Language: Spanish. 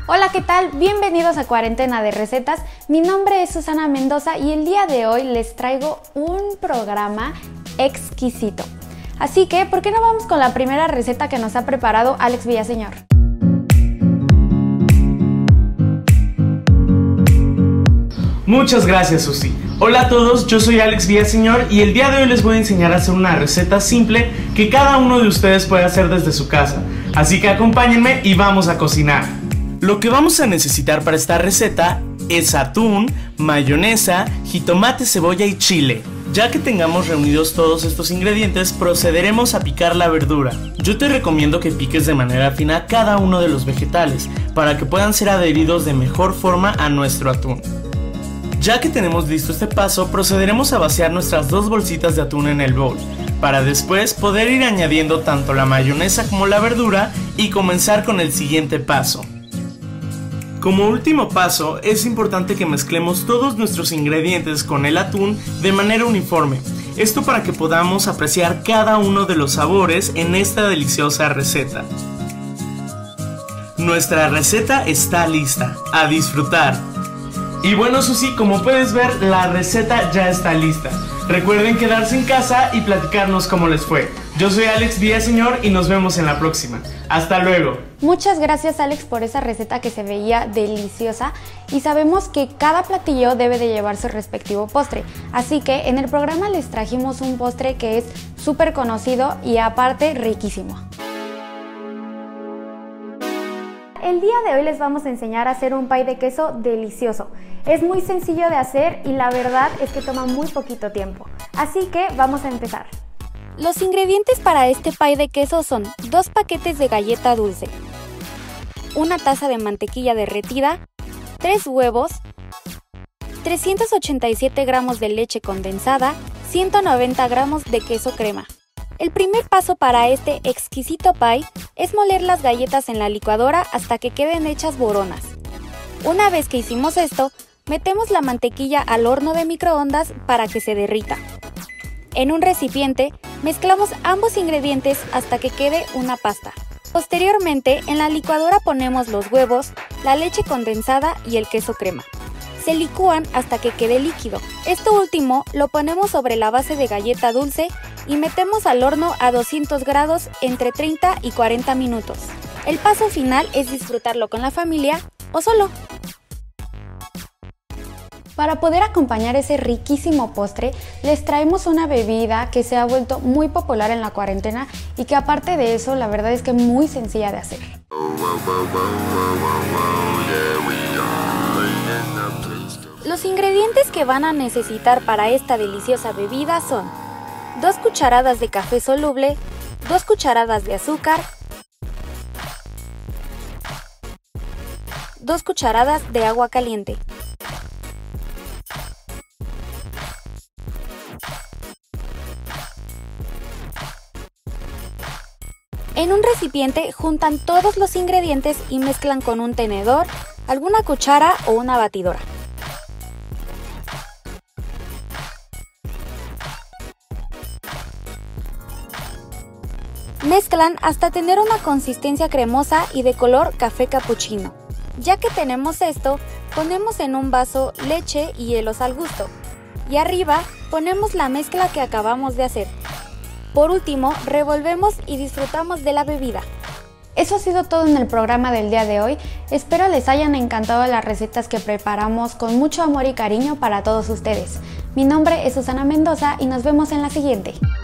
Hola, ¿qué tal? Bienvenidos a Cuarentena de Recetas. Mi nombre es Susana Mendoza y el día de hoy les traigo un programa exquisito. Así que, ¿por qué no vamos con la primera receta que nos ha preparado Alex Villaseñor? Muchas gracias, Susi. Hola a todos, yo soy Alex Villaseñor y el día de hoy les voy a enseñar a hacer una receta simple que cada uno de ustedes puede hacer desde su casa. Así que acompáñenme y vamos a cocinar. Lo que vamos a necesitar para esta receta es atún, mayonesa, jitomate, cebolla y chile. Ya que tengamos reunidos todos estos ingredientes, procederemos a picar la verdura. Yo te recomiendo que piques de manera fina cada uno de los vegetales para que puedan ser adheridos de mejor forma a nuestro atún. Ya que tenemos listo este paso, procederemos a vaciar nuestras dos bolsitas de atún en el bowl, para después poder ir añadiendo tanto la mayonesa como la verdura y comenzar con el siguiente paso. Como último paso, es importante que mezclemos todos nuestros ingredientes con el atún de manera uniforme. Esto para que podamos apreciar cada uno de los sabores en esta deliciosa receta. Nuestra receta está lista. ¡A disfrutar! Y bueno, Susi, como puedes ver, la receta ya está lista. Recuerden quedarse en casa y platicarnos cómo les fue. Yo soy Alex Villaseñor y nos vemos en la próxima. ¡Hasta luego! Muchas gracias, Alex, por esa receta que se veía deliciosa y sabemos que cada platillo debe de llevar su respectivo postre. Así que en el programa les trajimos un postre que es súper conocido y aparte riquísimo. El día de hoy les vamos a enseñar a hacer un pie de queso delicioso. Es muy sencillo de hacer y la verdad es que toma muy poquito tiempo. Así que vamos a empezar. Los ingredientes para este pie de queso son 2 paquetes de galleta dulce, 1 taza de mantequilla derretida, 3 huevos, 387 gramos de leche condensada, 190 gramos de queso crema. El primer paso para este exquisito pie es moler las galletas en la licuadora hasta que queden hechas boronas. Una vez que hicimos esto, metemos la mantequilla al horno de microondas para que se derrita. En un recipiente, mezclamos ambos ingredientes hasta que quede una pasta. Posteriormente, en la licuadora ponemos los huevos, la leche condensada y el queso crema. Se licúan hasta que quede líquido. Esto último lo ponemos sobre la base de galleta dulce y metemos al horno a 200 grados entre 30 y 40 minutos. El paso final es disfrutarlo con la familia o solo. Para poder acompañar ese riquísimo postre, les traemos una bebida que se ha vuelto muy popular en la cuarentena y que aparte de eso, la verdad es que muy sencilla de hacer. Los ingredientes que van a necesitar para esta deliciosa bebida son 2 cucharadas de café soluble, 2 cucharadas de azúcar, 2 cucharadas de agua caliente. En un recipiente juntan todos los ingredientes y mezclan con un tenedor, alguna cuchara o una batidora. Mezclan hasta tener una consistencia cremosa y de color café capuchino. Ya que tenemos esto, ponemos en un vaso leche y hielos al gusto. Y arriba ponemos la mezcla que acabamos de hacer. Por último, revolvemos y disfrutamos de la bebida. Eso ha sido todo en el programa del día de hoy. Espero les hayan encantado las recetas que preparamos con mucho amor y cariño para todos ustedes. Mi nombre es Susana Mendoza y nos vemos en la siguiente.